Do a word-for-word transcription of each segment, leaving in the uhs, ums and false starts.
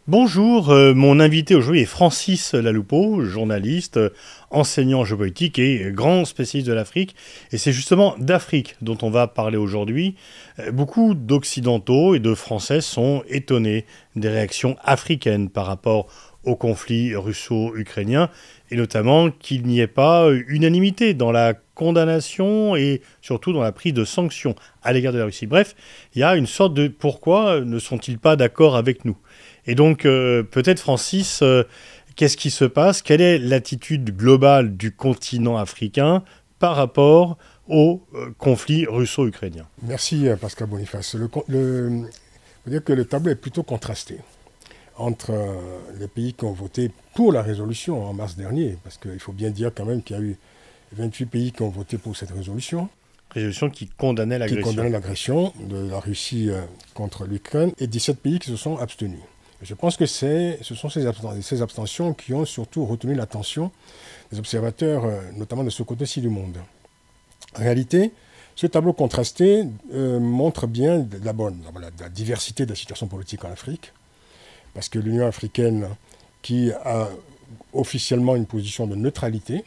Bonjour, euh, mon invité aujourd'hui est Francis Laloupeau, journaliste, euh, enseignant en géopolitique et grand spécialiste de l'Afrique. Et c'est justement d'Afrique dont on va parler aujourd'hui. Euh, beaucoup d'Occidentaux et de Français sont étonnés des réactions africaines par rapport au conflit russo-ukrainien, et notamment qu'il n'y ait pas unanimité dans la condamnation et surtout dans la prise de sanctions à l'égard de la Russie. Bref, il y a une sorte de pourquoi ne sont-ils pas d'accord avec nous ? Et donc, euh, peut-être, Francis, euh, qu'est-ce qui se passe? Quelle est l'attitude globale du continent africain par rapport au euh, conflit russo-ukrainien? Merci, Pascal Boniface. Le, le, faut dire que le tableau est plutôt contrasté entre euh, les pays qui ont voté pour la résolution en mars dernier, parce qu'il faut bien dire quand même qu'il y a eu vingt-huit pays qui ont voté pour cette résolution. Résolution qui condamnait l'agression. Qui condamnait l'agression de la Russie euh, contre l'Ukraine, et dix-sept pays qui se sont abstenus. Je pense que ce sont ces, absten ces abstentions qui ont surtout retenu l'attention des observateurs, euh, notamment de ce côté-ci du monde. En réalité, ce tableau contrasté euh, montre bien d'abord la, la diversité de la situation politique en Afrique, parce que l'Union africaine, qui a officiellement une position de neutralité,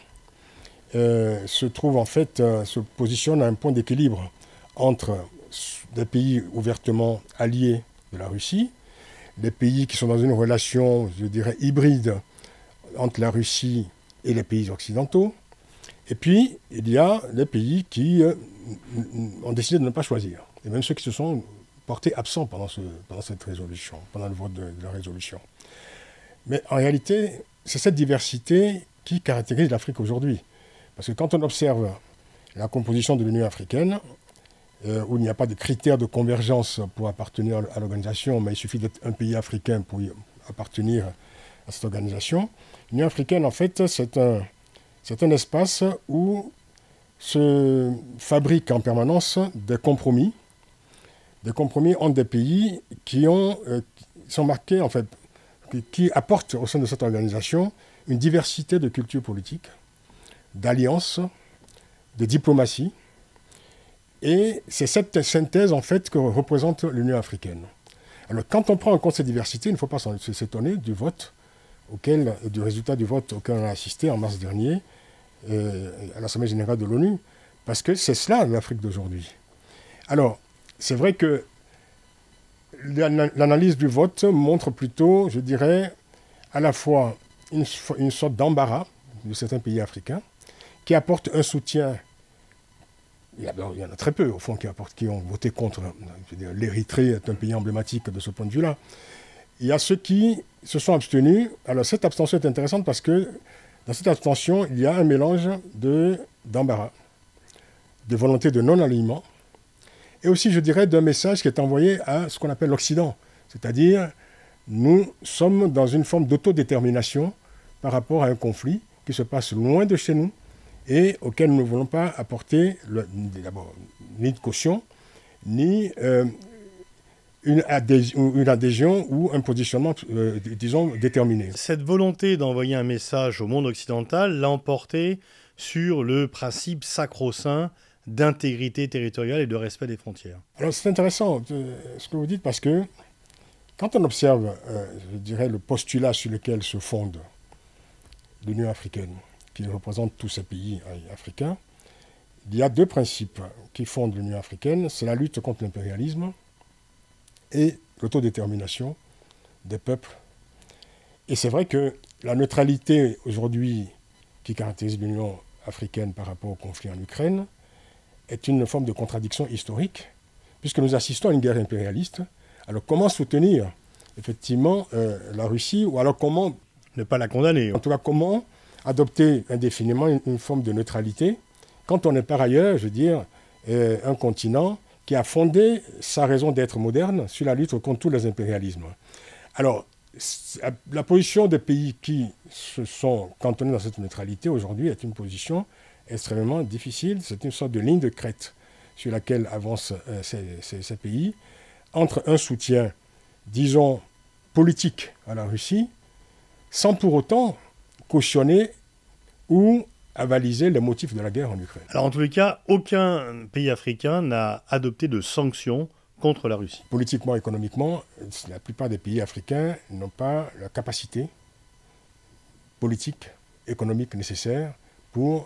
euh, se trouve en fait, euh, se positionne à un point d'équilibre entre des pays ouvertement alliés de la Russie, des pays qui sont dans une relation, je dirais, hybride entre la Russie et les pays occidentaux. Et puis, il y a des pays qui euh, ont décidé de ne pas choisir. Et même ceux qui se sont portés absents pendant, ce, pendant cette résolution, pendant le vote de, de la résolution. Mais en réalité, c'est cette diversité qui caractérise l'Afrique aujourd'hui. Parce que quand on observe la composition de l'Union africaine, Euh, où il n'y a pas de critères de convergence pour appartenir à l'organisation, mais il suffit d'être un pays africain pour y appartenir à cette organisation. L'Union africaine, en fait, c'est un, c'est un espace où se fabriquent en permanence des compromis, des compromis entre des pays qui, ont, euh, qui sont marqués, en fait, qui, qui apportent au sein de cette organisation une diversité de cultures politiques, d'alliances, de diplomatie. Et c'est cette synthèse, en fait, que représente l'Union africaine. Alors, quand on prend en compte cette diversité, il ne faut pas s'étonner du vote, auquel, du résultat du vote auquel on a assisté en mars dernier euh, à l'Assemblée générale de l'ONU, parce que c'est cela l'Afrique d'aujourd'hui. Alors, c'est vrai que l'analyse du vote montre plutôt, je dirais, à la fois une, une sorte d'embarras de certains pays africains, qui apportent un soutien. Il y, a, il y en a très peu, au fond, qui, apportent, qui ont voté contre. L'Érythrée est un pays emblématique de ce point de vue-là. Il y a ceux qui se sont abstenus. Alors, cette abstention est intéressante parce que dans cette abstention, il y a un mélange d'embarras, de, de volonté de non-alignement, et aussi, je dirais, d'un message qui est envoyé à ce qu'on appelle l'Occident. C'est-à-dire, nous sommes dans une forme d'autodétermination par rapport à un conflit qui se passe loin de chez nous, et auquel nous ne voulons pas apporter d'abord ni de caution, ni euh, une, adhésion, une adhésion ou un positionnement, euh, disons, déterminé. Cette volonté d'envoyer un message au monde occidental l'a emporté sur le principe sacro-saint d'intégrité territoriale et de respect des frontières. Alors c'est intéressant euh, ce que vous dites, parce que quand on observe, euh, je dirais, le postulat sur lequel se fonde l'Union africaine, qui représente tous ces pays africains, il y a deux principes qui fondent l'Union africaine, c'est la lutte contre l'impérialisme et l'autodétermination des peuples. Et c'est vrai que la neutralité aujourd'hui qui caractérise l'Union africaine par rapport au conflit en Ukraine est une forme de contradiction historique, puisque nous assistons à une guerre impérialiste. Alors comment soutenir effectivement euh, la Russie, ou alors comment... Ne pas la condamner. En tout cas, comment adopter indéfiniment une, une forme de neutralité, quand on est par ailleurs, je veux dire, euh, un continent qui a fondé sa raison d'être moderne sur la lutte contre tous les impérialismes. Alors, la position des pays qui se sont cantonnés dans cette neutralité aujourd'hui est une position extrêmement difficile. C'est une sorte de ligne de crête sur laquelle avancent euh, ces, ces, ces pays, entre un soutien, disons, politique à la Russie, sans pour autant cautionner ou avaliser les motifs de la guerre en Ukraine. Alors en tous les cas, aucun pays africain n'a adopté de sanctions contre la Russie. Politiquement, économiquement, la plupart des pays africains n'ont pas la capacité politique, économique nécessaire pour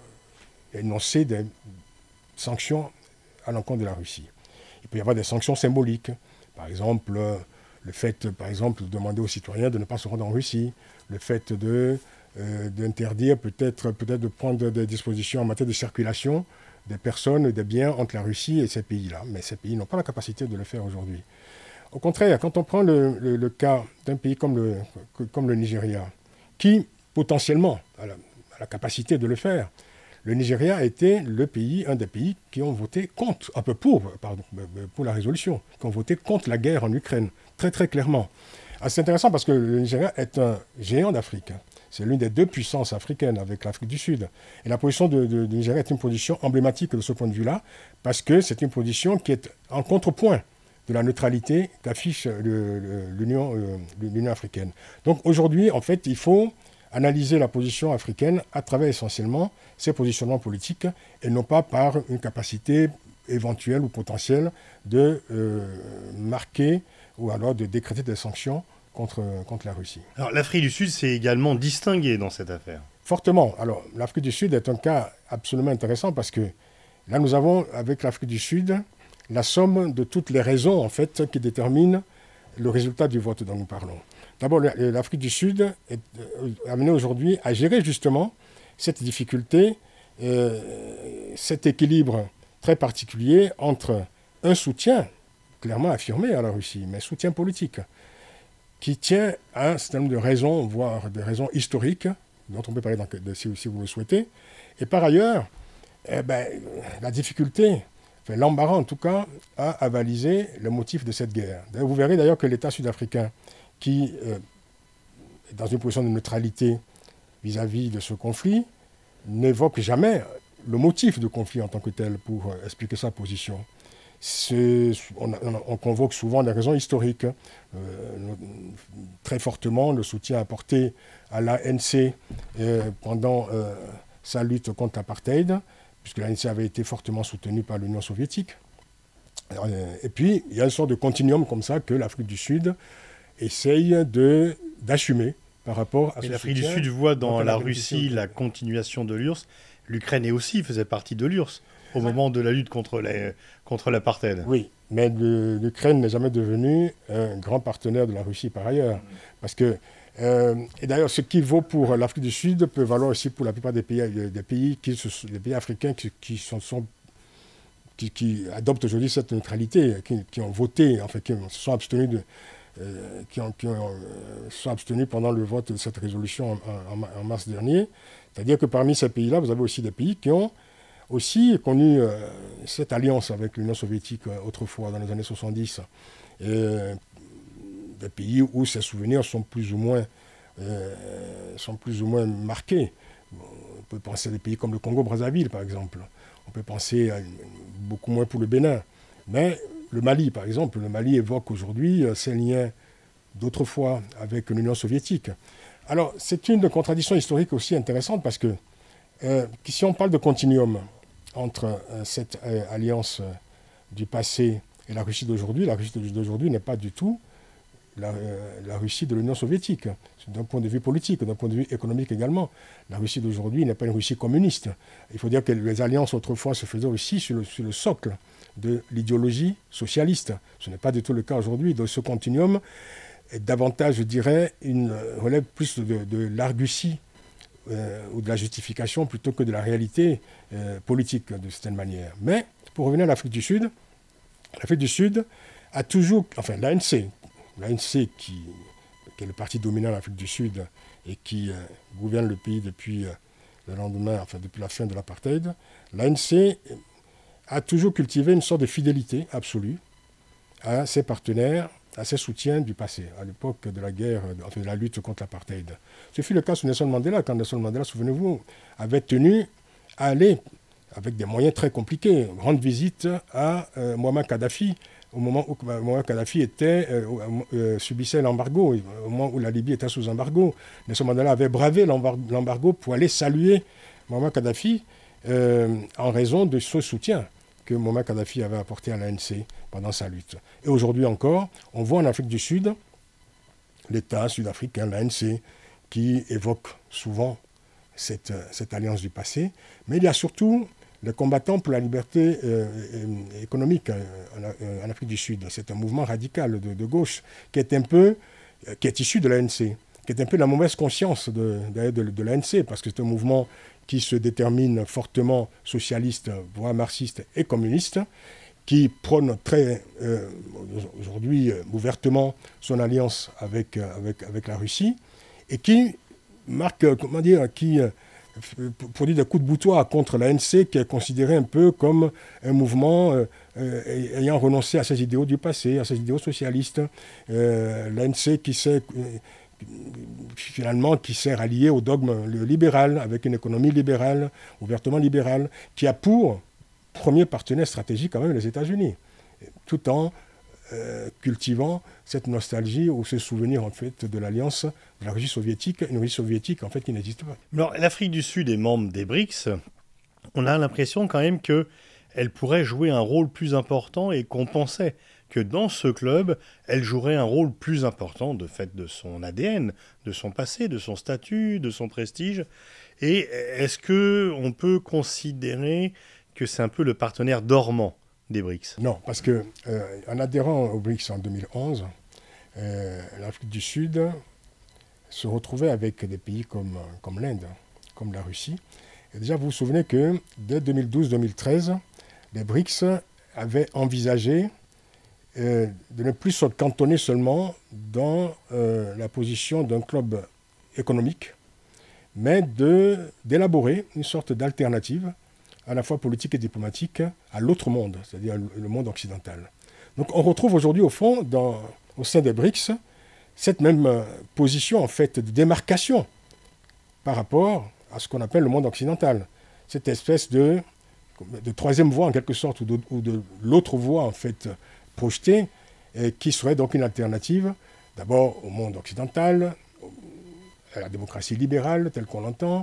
euh, énoncer des sanctions à l'encontre de la Russie. Il peut y avoir des sanctions symboliques. Par exemple, euh, le fait, par exemple, de demander aux citoyens de ne pas se rendre en Russie, le fait de, euh, d'interdire peut-être, peut-être de prendre des dispositions en matière de circulation des personnes, des biens entre la Russie et ces pays-là. Mais ces pays n'ont pas la capacité de le faire aujourd'hui. Au contraire, quand on prend le, le, le cas d'un pays comme le, comme le Nigeria, qui potentiellement a la, a la capacité de le faire, le Nigeria a été le pays, un des pays qui ont voté contre, un peu pour, pardon, pour la résolution, qui ont voté contre la guerre en Ukraine, très très clairement. Ah, c'est intéressant parce que le Nigeria est un géant d'Afrique. C'est l'une des deux puissances africaines avec l'Afrique du Sud. Et la position de, de, de Nigeria est une position emblématique de ce point de vue-là, parce que c'est une position qui est en contrepoint de la neutralité qu'affiche l'Union euh, l'Union africaine. Donc aujourd'hui, en fait, il faut analyser la position africaine à travers essentiellement ses positionnements politiques et non pas par une capacité éventuelle ou potentielle de euh, marquer ou alors de décréter des sanctions contre, contre la Russie. Alors l'Afrique du Sud s'est également distinguée dans cette affaire. Fortement. Alors l'Afrique du Sud est un cas absolument intéressant parce que là nous avons avec l'Afrique du Sud la somme de toutes les raisons en fait qui déterminent le résultat du vote dont nous parlons. D'abord, l'Afrique du Sud est amenée aujourd'hui à gérer justement cette difficulté, euh, cet équilibre très particulier entre un soutien clairement affirmé à la Russie, mais soutien politique, qui tient à un certain nombre de raisons, voire des raisons historiques, dont on peut parler dans, de, si, si vous le souhaitez. Et par ailleurs, eh ben, la difficulté, enfin, l'embarras en tout cas, à avaliser le motif de cette guerre. Vous verrez d'ailleurs que l'État sud-africain, qui euh, est dans une position de neutralité vis-à-vis de ce conflit, n'évoque jamais le motif du conflit en tant que tel pour euh, expliquer sa position. On, on, on convoque souvent des raisons historiques, euh, très fortement le soutien apporté à l'A N C euh, pendant euh, sa lutte contre l'apartheid, puisque l'A N C avait été fortement soutenue par l'Union soviétique. Alors, euh, et puis, il y a une sorte de continuum comme ça que l'Afrique du Sud essaye de, d'assumer par rapport à ce l'Afrique du Sud voit dans la Russie la continuation de l'U R S S. L'Ukraine aussi faisait partie de l'U R S S au moment de la lutte contre, les, contre l'apartheid. Oui, mais le, l'Ukraine n'est jamais devenue un grand partenaire de la Russie par ailleurs. Mmh. Parce que, euh, et d'ailleurs, ce qui vaut pour l'Afrique du Sud peut valoir aussi pour la plupart des pays, des pays, qui, des pays africains qui, qui, sont, sont, qui, qui adoptent aujourd'hui cette neutralité, qui, qui ont voté, enfin, qui se sont abstenus de... Euh, qui, ont, qui ont, euh, sont abstenus pendant le vote de cette résolution en, en, en mars dernier. C'est-à-dire que parmi ces pays-là, vous avez aussi des pays qui ont aussi connu euh, cette alliance avec l'Union soviétique euh, autrefois, dans les années soixante-dix. Et, euh, des pays où ces souvenirs sont plus ou moins, euh, sont plus ou moins marqués. On peut penser à des pays comme le Congo-Brazzaville, par exemple. On peut penser à, beaucoup moins pour le Bénin. Mais le Mali, par exemple, le Mali évoque aujourd'hui ses liens d'autrefois avec l'Union soviétique. Alors, c'est une contradiction historique aussi intéressante parce que euh, si on parle de continuum entre euh, cette euh, alliance euh, du passé et la Russie d'aujourd'hui, la Russie d'aujourd'hui n'est pas du tout la, euh, la Russie de l'Union soviétique, d'un point de vue politique, d'un point de vue économique également. La Russie d'aujourd'hui n'est pas une Russie communiste. Il faut dire que les alliances autrefois se faisaient aussi sur le, sur le socle de l'idéologie socialiste. Ce n'est pas du tout le cas aujourd'hui. Donc ce continuum est davantage, je dirais, une relève plus de, de l'argussie euh, ou de la justification plutôt que de la réalité euh, politique de certaine manière. Mais pour revenir à l'Afrique du Sud, l'Afrique du Sud a toujours, enfin l'A N C, l'A N C qui, qui est le parti dominant en Afrique du Sud et qui euh, gouverne le pays depuis euh, le lendemain, enfin depuis la fin de l'apartheid, l'A N C a toujours cultivé une sorte de fidélité absolue à ses partenaires, à ses soutiens du passé, à l'époque de la guerre, enfin de la lutte contre l'apartheid. Ce fut le cas sous Nelson Mandela, quand Nelson Mandela, souvenez-vous, avait tenu à aller, avec des moyens très compliqués, rendre visite à euh, Muammar Kadhafi, au moment où Muammar Kadhafi était, euh, euh, subissait l'embargo, au moment où la Libye était sous embargo. Nelson Mandela avait bravé l'embargo pour aller saluer Muammar Kadhafi euh, en raison de ce soutien que Muammar Kadhafi avait apporté à l'A N C pendant sa lutte. Et aujourd'hui encore, on voit en Afrique du Sud l'État sud-africain, l'A N C, qui évoque souvent cette, cette alliance du passé. Mais il y a surtout les combattants pour la liberté euh, économique en, en Afrique du Sud. C'est un mouvement radical de, de gauche qui est un peu, qui est issu de l'A N C, qui est un peu la mauvaise conscience de, de, de, de l'A N C, parce que c'est un mouvement qui se détermine fortement socialiste, voire marxiste et communiste, qui prône très euh, aujourd'hui euh, ouvertement son alliance avec, euh, avec, avec la Russie, et qui marque, euh, comment dire, qui euh, produit des coups de boutoir contre l'A N C, qui est considéré un peu comme un mouvement euh, euh, ayant renoncé à ses idéaux du passé, à ses idéaux socialistes. Euh, L'A N C qui s'est... Euh, finalement, qui s'est rallié au dogme libéral, avec une économie libérale, ouvertement libérale, qui a pour premier partenaire stratégique quand même les États-Unis, tout en euh, cultivant cette nostalgie ou ce souvenir en fait de l'alliance de la Russie soviétique, une Russie soviétique en fait qui n'existe pas. Alors, l'Afrique du Sud est membre des BRICS. On a l'impression quand même qu'elle pourrait jouer un rôle plus important et qu'on pensait que dans ce club, elle jouerait un rôle plus important de fait de son A D N, de son passé, de son statut, de son prestige. Et est-ce qu'on peut considérer que c'est un peu le partenaire dormant des BRICS? Non, parce qu'en euh, adhérant aux BRICS en deux mille onze, euh, l'Afrique du Sud se retrouvait avec des pays comme, comme l'Inde, comme la Russie. Et déjà, vous vous souvenez que dès deux mille douze deux mille treize, les BRICS avaient envisagé euh, de ne plus se cantonner seulement dans euh, la position d'un club économique, mais d'élaborer une sorte d'alternative à la fois politique et diplomatique à l'autre monde, c'est-à-dire le monde occidental. Donc on retrouve aujourd'hui au fond, dans, au sein des BRICS, cette même position en fait de démarcation par rapport à ce qu'on appelle le monde occidental. Cette espèce de, de troisième voie en quelque sorte, ou de, ou de l'autre voie en fait projetée, et qui serait donc une alternative d'abord au monde occidental, à la démocratie libérale telle qu'on l'entend,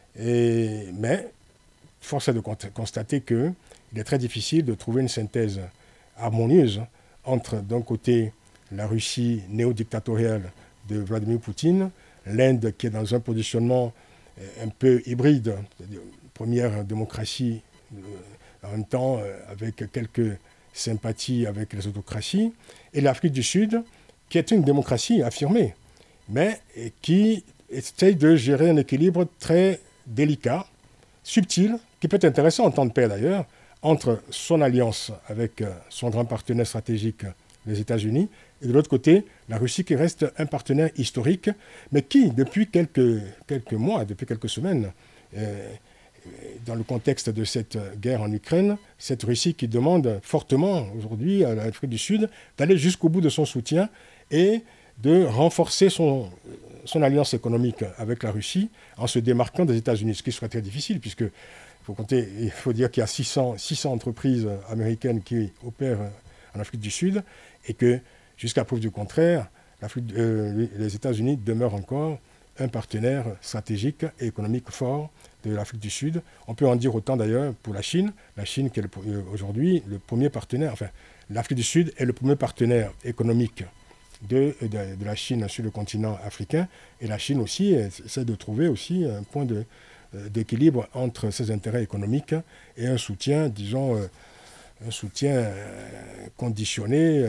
et, mais force est de constater qu'il est très difficile de trouver une synthèse harmonieuse entre d'un côté la Russie néo-dictatoriale de Vladimir Poutine, l'Inde qui est dans un positionnement un peu hybride, c'est-à-dire première démocratie en même temps avec quelques sympathies avec les autocraties, et l'Afrique du Sud qui est une démocratie affirmée, mais qui essaye de gérer un équilibre très délicat, subtil, qui peut être intéressant en temps de paix d'ailleurs, entre son alliance avec son grand partenaire stratégique, les États-Unis, et de l'autre côté, la Russie qui reste un partenaire historique, mais qui, depuis quelques, quelques mois, depuis quelques semaines, euh, dans le contexte de cette guerre en Ukraine, cette Russie qui demande fortement aujourd'hui à l'Afrique du Sud d'aller jusqu'au bout de son soutien et de renforcer son, son alliance économique avec la Russie en se démarquant des États-Unis, ce qui serait très difficile puisque il faut compter, il faut dire qu'il y a six cents, six cents entreprises américaines qui opèrent en Afrique du Sud et que jusqu'à preuve du contraire, euh, les États-Unis demeurent encore un partenaire stratégique et économique fort de l'Afrique du Sud. On peut en dire autant d'ailleurs pour la Chine. La Chine qui est aujourd'hui le premier partenaire, enfin l'Afrique du Sud est le premier partenaire économique de, de, de la Chine sur le continent africain. Et la Chine aussi essaie de trouver aussi un point de, d'équilibre entre ses intérêts économiques et un soutien, disons, un soutien conditionné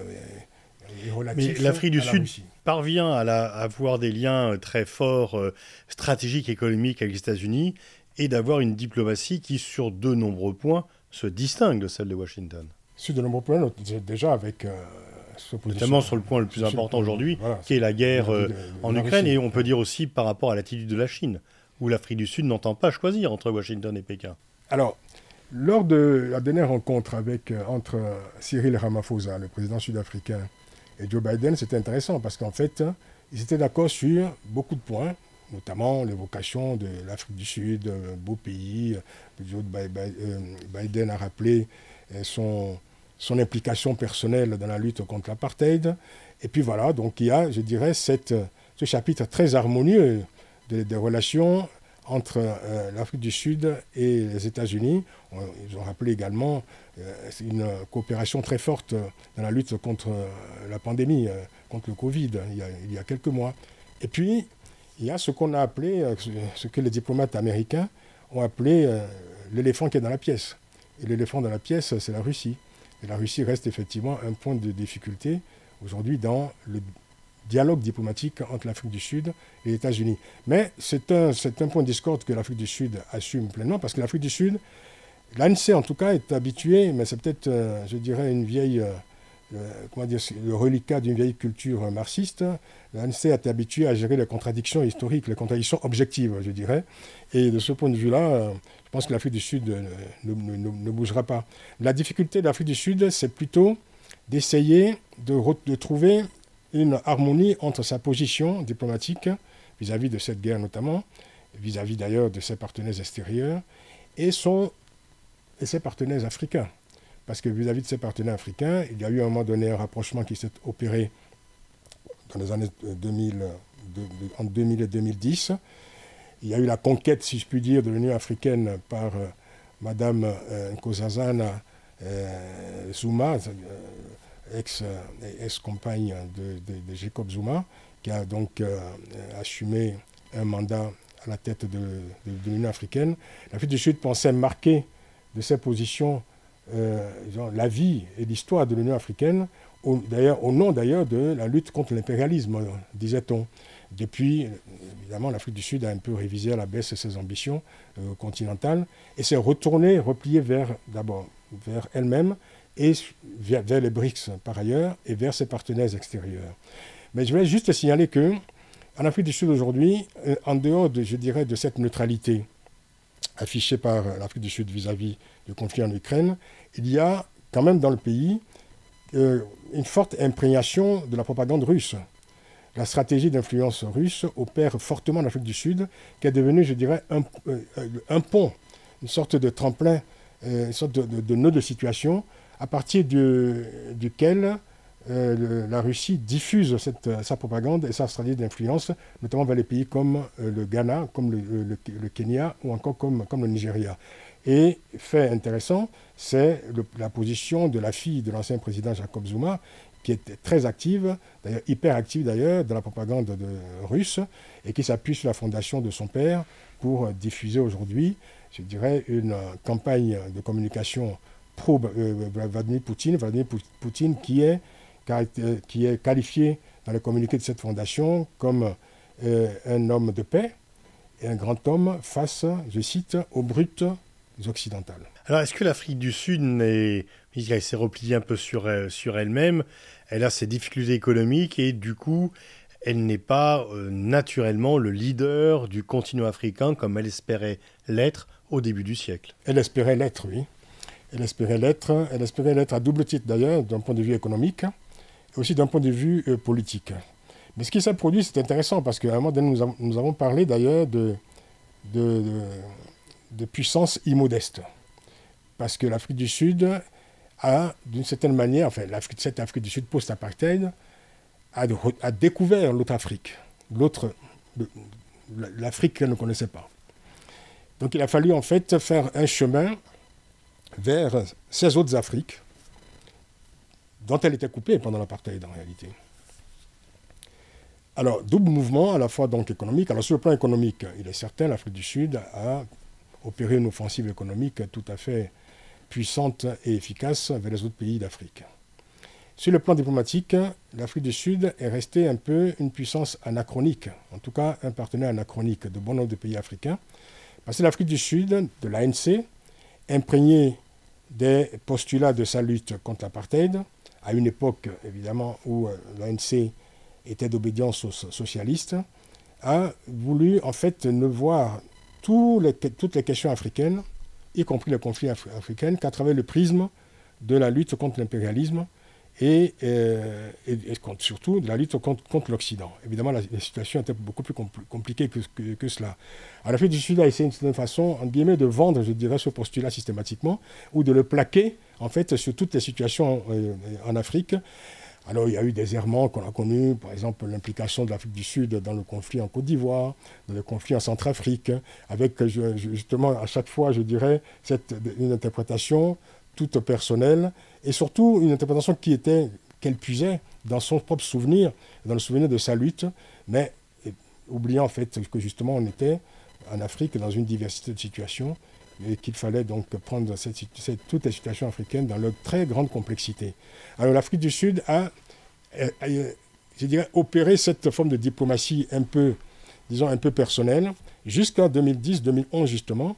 et relatif. Mais l'Afrique du Sud Russie parvient à, la, à avoir des liens très forts, euh, stratégiques, économiques avec les États-Unis et d'avoir une diplomatie qui, sur de nombreux points, se distingue de celle de Washington. Sur de nombreux points, déjà avec... Euh, Notamment sur le point le plus important aujourd'hui, voilà, qui est la guerre euh, de, de, en Ukraine, Russie. Et on peut dire aussi par rapport à l'attitude de la Chine, où l'Afrique du Sud n'entend pas choisir entre Washington et Pékin. Alors, lors de la dernière rencontre avec, entre Cyril Ramaphosa, le président sud-africain, et Joe Biden, c'était intéressant parce qu'en fait, ils étaient d'accord sur beaucoup de points, notamment l'évocation de l'Afrique du Sud, un beau pays. Joe Biden a rappelé son, son implication personnelle dans la lutte contre l'apartheid. Et puis voilà, donc il y a, je dirais, cette, ce chapitre très harmonieux des, des relations entre euh, l'Afrique du Sud et les États-Unis. Ils ont rappelé également euh, une coopération très forte dans la lutte contre euh, la pandémie, euh, contre le Covid, il y a, il y a quelques mois. Et puis, il y a ce qu'on a appelé, euh, ce que les diplomates américains ont appelé euh, l'éléphant qui est dans la pièce. Et l'éléphant dans la pièce, c'est la Russie. Et la Russie reste effectivement un point de difficulté aujourd'hui dans le dialogue diplomatique entre l'Afrique du Sud et les États-Unis. Mais c'est un, c'est un point de discorde que l'Afrique du Sud assume pleinement, parce que l'Afrique du Sud, l'A N C en tout cas, est habituée, mais c'est peut-être, euh, je dirais, une vieille, euh, comment dire, le reliquat d'une vieille culture marxiste. L'A N C est habituée à gérer les contradictions historiques, les contradictions objectives, je dirais. Et de ce point de vue-là, euh, je pense que l'Afrique du Sud euh, ne, ne, ne, ne bougera pas. La difficulté de l'Afrique du Sud, c'est plutôt d'essayer de, de trouver une harmonie entre sa position diplomatique vis-à-vis de cette guerre notamment, vis-à-vis d'ailleurs de ses partenaires extérieurs, et, son, et ses partenaires africains. Parce que vis-à-vis de ses partenaires africains, il y a eu à un moment donné un rapprochement qui s'est opéré dans les années deux mille, de, de, entre deux mille et deux mille dix. Il y a eu la conquête, si je puis dire, de l'Union africaine par euh, Madame euh, Nkosazana euh, Zuma, euh, ex, euh, ex-compagne de, de, de Jacob Zuma, qui a donc euh, assumé un mandat à la tête de, de, de l'Union africaine. L'Afrique du Sud pensait marquer de ses positions euh, la vie et l'histoire de l'Union africaine, au, d'ailleurs, au nom d'ailleurs de la lutte contre l'impérialisme, disait-on. Depuis, évidemment, l'Afrique du Sud a un peu révisé à la baisse ses ambitions euh, continentales et s'est retournée, repliée vers, d'abord vers elle-même et vers, vers les BRICS par ailleurs et vers ses partenaires extérieurs. Mais je voulais juste signaler que en Afrique du Sud aujourd'hui, euh, en dehors de, je dirais, de cette neutralité affichée par l'Afrique du Sud vis-à-vis du conflit en Ukraine, il y a quand même dans le pays euh, une forte imprégnation de la propagande russe. La stratégie d'influence russe opère fortement en Afrique du Sud, qui est devenue, je dirais, un, euh, un pont, une sorte de tremplin, euh, une sorte de, de, de nœud de situation, à partir du, duquel euh, le, la Russie diffuse cette, sa propagande et sa stratégie d'influence, notamment vers les pays comme euh, le Ghana, comme le, le, le Kenya ou encore comme, comme le Nigeria. Et fait intéressant, c'est le, la position de la fille de l'ancien président Jacob Zuma, qui était très active, d'ailleurs hyper active d'ailleurs, dans la propagande de, russe, et qui s'appuie sur la fondation de son père pour diffuser aujourd'hui, je dirais, une campagne de communication pro-Vladimir Poutine, Vladimir Poutine qui est, qui est qualifié dans le communiqué de cette fondation comme euh, un homme de paix et un grand homme face, je cite, aux brutes occidentales. Alors, est-ce que l'Afrique du Sud n'est... Elle s'est repliée un peu sur, sur elle-même, elle a ses difficultés économiques et du coup, elle n'est pas euh, naturellement le leader du continent africain comme elle espérait l'être au début du siècle. Elle espérait l'être, oui. Elle espérait l'être, elle espérait l'être à double titre d'ailleurs, d'un point de vue économique et aussi d'un point de vue euh, politique. Mais ce qui s'est produit, c'est intéressant parce qu'à un moment donné, nous avons, nous avons parlé d'ailleurs de, de, de, de puissance immodeste. Parce que l'Afrique du Sud a, d'une certaine manière, enfin, l'Afrique, cette Afrique du Sud post-apartheid, a, a découvert l'autre Afrique, l'autre, l'Afrique qu'elle ne connaissait pas. Donc il a fallu en fait faire un chemin vers ces autres Afriques, dont elle était coupée pendant l'apartheid en réalité. Alors, double mouvement, à la fois donc économique. Alors sur le plan économique, il est certain, l'Afrique du Sud a opéré une offensive économique tout à fait puissante et efficace vers les autres pays d'Afrique. Sur le plan diplomatique, l'Afrique du Sud est restée un peu une puissance anachronique, en tout cas un partenaire anachronique de bon nombre de pays africains, parce que l'Afrique du Sud, de l'A N C, imprégnée des postulats de sa lutte contre l'apartheid, à une époque évidemment où l'A N C était d'obédience socialiste, a voulu en fait ne voir tous les, toutes les questions africaines, y compris les conflits af africains, qu'à travers le prisme de la lutte contre l'impérialisme et, euh, et, et surtout de la lutte contre, contre l'Occident. Évidemment, la, la situation était beaucoup plus compl compliquée que, que, que cela. Alors, l'Afrique du Sud a essayé d'une certaine façon, en guillemets, de vendre, je dirais, ce postulat systématiquement, ou de le plaquer, en fait, sur toutes les situations euh, en Afrique, Alors il y a eu des errements qu'on a connus, par exemple l'implication de l'Afrique du Sud dans le conflit en Côte d'Ivoire, dans le conflit en Centrafrique, avec justement à chaque fois, je dirais, cette, une interprétation toute personnelle, et surtout une interprétation qui était, qu'elle puisait dans son propre souvenir, dans le souvenir de sa lutte, mais oubliant en fait que justement on était en Afrique dans une diversité de situations, et qu'il fallait donc prendre cette, cette, toutes les situations africaines dans leur très grande complexité. Alors l'Afrique du Sud a, a, a, je dirais, opéré cette forme de diplomatie un peu, disons, un peu personnelle, jusqu'en deux mille dix deux mille onze justement,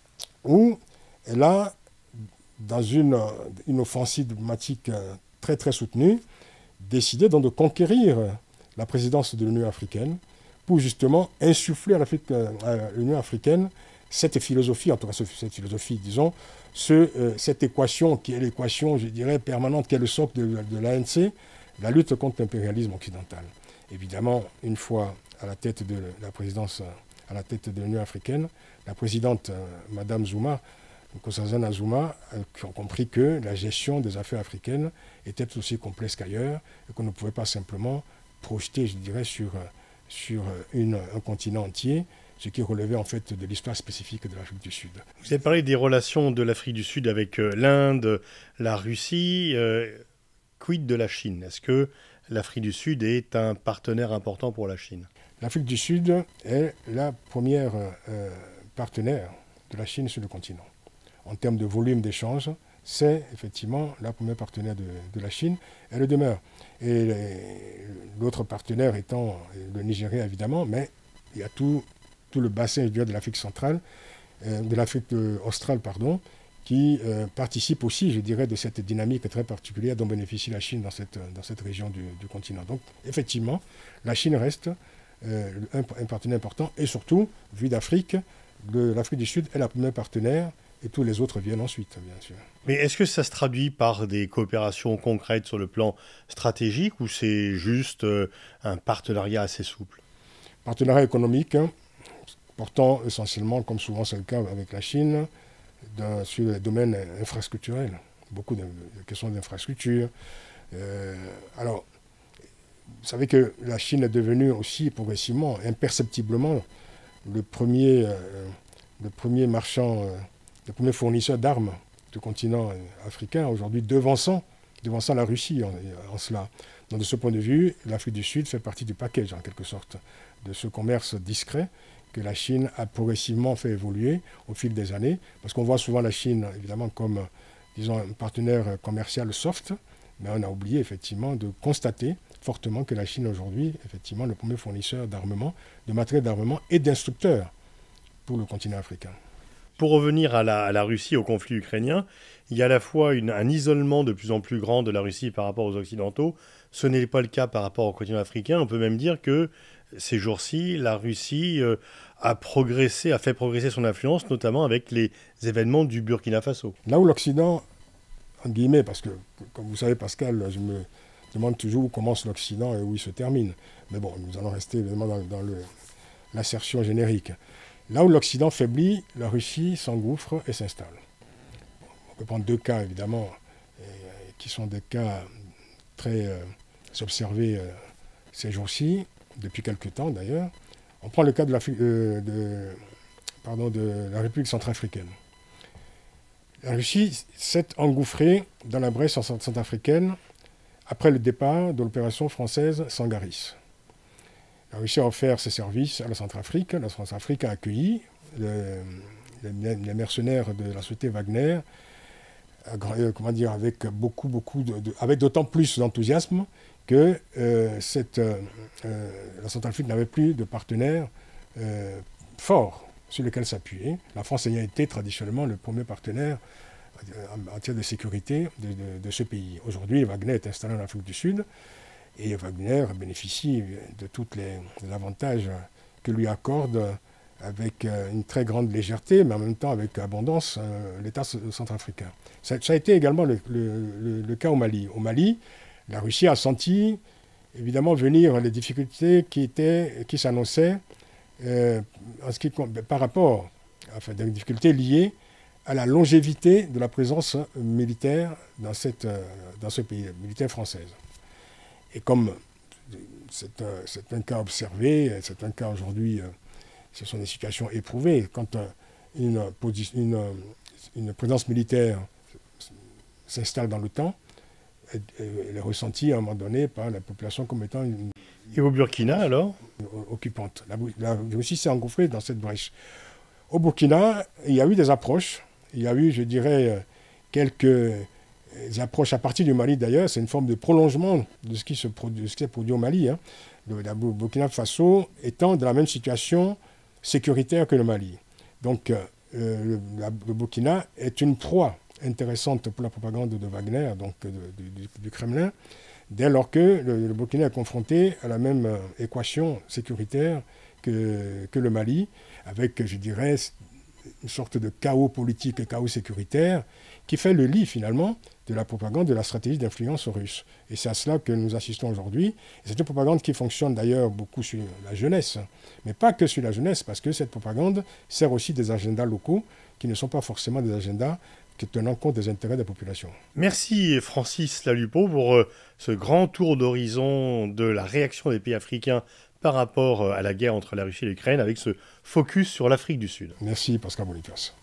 où elle a, dans une, une offensive diplomatique très très soutenue, décidé donc de conquérir la présidence de l'Union africaine pour justement insuffler à l'Union africaine cette philosophie, en tout cas cette philosophie, disons, ce, euh, cette équation qui est l'équation, je dirais, permanente, qui est le socle de, de l'A N C, la lutte contre l'impérialisme occidental. Évidemment, une fois à la tête de la présidence, à la tête de l'Union africaine, la présidente, euh, Madame Zuma, Nkosazana Zuma, a compris que la gestion des affaires africaines était aussi complexe qu'ailleurs et qu'on ne pouvait pas simplement projeter, je dirais, sur, sur une, un continent entier, ce qui relevait en fait de l'histoire spécifique de l'Afrique du Sud. Vous avez parlé des relations de l'Afrique du Sud avec l'Inde, la Russie. Euh, quid de la Chine? Est-ce que l'Afrique du Sud est un partenaire important pour la Chine? L'Afrique du Sud est la première euh, partenaire de la Chine sur le continent. En termes de volume d'échanges, c'est effectivement la première partenaire de, de la Chine. Elle le demeure. Et l'autre partenaire étant le Nigeria, évidemment, mais il y a tout... tout le bassin de l'Afrique centrale, euh, de l'Afrique australe, pardon, qui euh, participe aussi, je dirais, de cette dynamique très particulière dont bénéficie la Chine dans cette, dans cette région du, du continent. Donc, effectivement, la Chine reste euh, un, un partenaire important, et surtout, vu d'Afrique, l'Afrique du Sud est la première partenaire, et tous les autres viennent ensuite, bien sûr. Mais est-ce que ça se traduit par des coopérations concrètes sur le plan stratégique, ou c'est juste euh, un partenariat assez souple? Partenariat économique, hein, portant essentiellement, comme souvent c'est le cas avec la Chine, de, sur les domaines infrastructurels. Beaucoup de, de questions d'infrastructure. Euh, alors, vous savez que la Chine est devenue aussi progressivement, imperceptiblement, le premier, euh, le premier marchand, euh, le premier fournisseur d'armes du continent africain, aujourd'hui devançant, devançant la Russie en, en cela. Donc de ce point de vue, l'Afrique du Sud fait partie du package, en quelque sorte, de ce commerce discret que la Chine a progressivement fait évoluer au fil des années, parce qu'on voit souvent la Chine, évidemment, comme, disons, un partenaire commercial soft, mais on a oublié, effectivement, de constater fortement que la Chine, aujourd'hui, effectivement, le premier fournisseur d'armement, de matériel d'armement et d'instructeurs pour le continent africain. Pour revenir à la, à la Russie, au conflit ukrainien, il y a à la fois une, un isolement de plus en plus grand de la Russie par rapport aux Occidentaux. Ce n'est pas le cas par rapport au continent africain. On peut même dire que ces jours-ci, la Russie euh, a progressé, a fait progresser son influence, notamment avec les événements du Burkina Faso. Là où l'Occident, en guillemets, parce que, comme vous savez, Pascal, je me demande toujours où commence l'Occident et où il se termine. Mais bon, nous allons rester évidemment dans, dans l'assertion générique. Là où l'Occident faiblit, la Russie s'engouffre et s'installe. On peut prendre deux cas, évidemment, et, qui sont des cas très euh, observés euh, ces jours-ci, depuis quelque temps d'ailleurs. On prend le cas de, euh, de, pardon, de la République centrafricaine. La Russie s'est engouffrée dans la brèche centrafricaine après le départ de l'opération française Sangaris. La Russie a offert ses services à la Centrafrique. La Centrafrique a accueilli le, les, les mercenaires de la société Wagner, euh, comment dire, avec beaucoup, beaucoup de, de, avec d'autant plus d'enthousiasme que euh, cette, euh, la Centrafrique n'avait plus de partenaires euh, forts sur lesquels s'appuyer. La France ayant été traditionnellement le premier partenaire en matière de sécurité de, de, de ce pays. Aujourd'hui, Wagner est installé en Afrique du Sud et Wagner bénéficie de tous les, les avantages que lui accorde avec une très grande légèreté, mais en même temps avec abondance, l'État centrafricain. Ça, ça a été également le, le, le, le cas au Mali. Au Mali, la Russie a senti évidemment venir les difficultés qui, étaient, qui s'annonçaient euh, en ce qui, par rapport, enfin, des difficultés liées à la longévité de la présence militaire dans, cette, dans ce pays, militaire française. Et comme c'est un, c'est un cas observé, c'est un cas aujourd'hui, ce sont des situations éprouvées. Quand une, une, une présence militaire s'installe dans le temps, elle est ressentie à un moment donné par la population comme étant une... Et au Burkina, alors? Occupante. La, la Russie s'est engouffrée dans cette brèche. Au Burkina, il y a eu des approches. Il y a eu, je dirais, quelques approches à partir du Mali, d'ailleurs. C'est une forme de prolongement de ce qui se produit, de ce qui s'est produit au Mali. Hein. Le, la Burkina Faso étant dans la même situation sécuritaire que le Mali. Donc, euh, le, la, le Burkina est une proie intéressante pour la propagande de Wagner, donc de, de, du, du Kremlin, dès lors que le, le Burkina est confronté à la même euh, équation sécuritaire que, que le Mali, avec, je dirais, une sorte de chaos politique et chaos sécuritaire qui fait le lit, finalement, de la propagande, de la stratégie d'influence russe. Et c'est à cela que nous assistons aujourd'hui. Et c'est une propagande qui fonctionne d'ailleurs beaucoup sur la jeunesse, mais pas que sur la jeunesse, parce que cette propagande sert aussi des agendas locaux qui ne sont pas forcément des agendas tenant compte des intérêts de la population. Merci Francis Lalupo pour euh, ce grand tour d'horizon de la réaction des pays africains par rapport euh, à la guerre entre la Russie et l'Ukraine, avec ce focus sur l'Afrique du Sud. Merci Pascal Boniface.